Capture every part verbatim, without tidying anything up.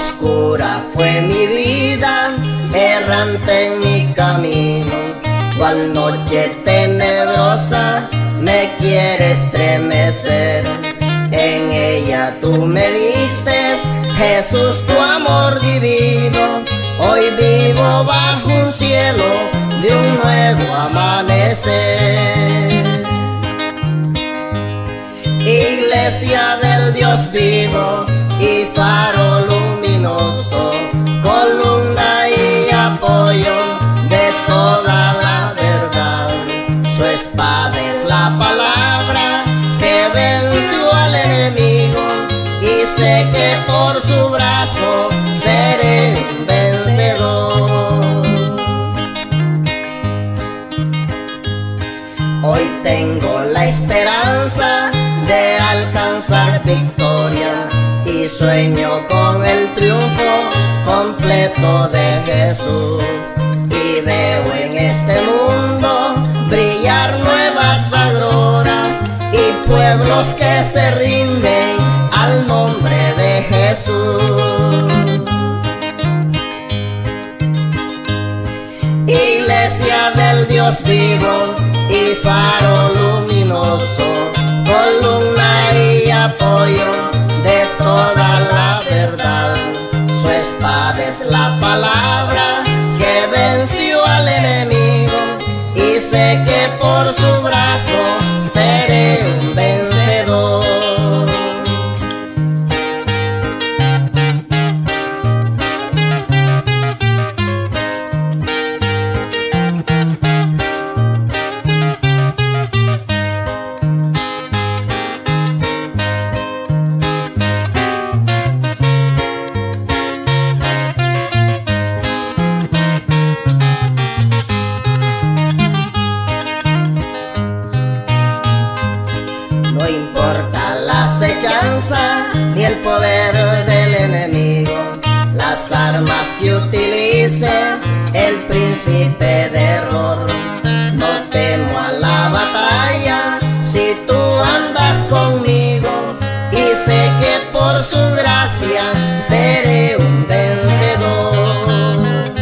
Oscura fue mi vida, errante en mi camino, cual noche tenebrosa me quiere estremecer. En ella tú me diste, Jesús, tu amor divino. Hoy vivo bajo un cielo de un nuevo amanecer. Iglesia del Dios vivo y faro luminoso, columna y apoyo de toda la verdad. Su espada es la palabra que venció al enemigo, y sé que por su brazo seré un vencedor. Hoy tengo la esperanza de alcanzar victoria y sueño con el triunfo completo de Jesús. Y veo en este mundo brillar nuevas auroras y pueblos que se rinden al nombre de Jesús. Iglesia del Dios vivo y faro luminoso, columna y apoyo de toda la verdad. Su espada es la palabra que venció al enemigo, y sé que por su brazo seré un vencedor. No importa la acechanza ni el poder del enemigo, las armas que utilice el príncipe de error. No temo a la batalla si tú andas conmigo, y sé que por su gracia seré un vencedor.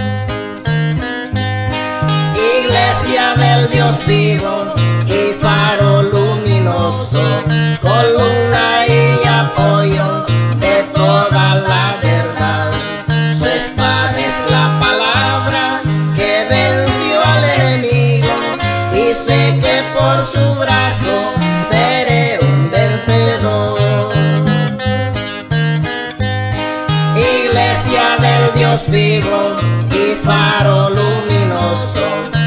Iglesia del Dios vivo y faro luminoso, columna y apoyo de toda la verdad. Su espada es la palabra que venció al enemigo, y sé que por su brazo seré un vencedor. Iglesia del Dios vivo y faro luminoso,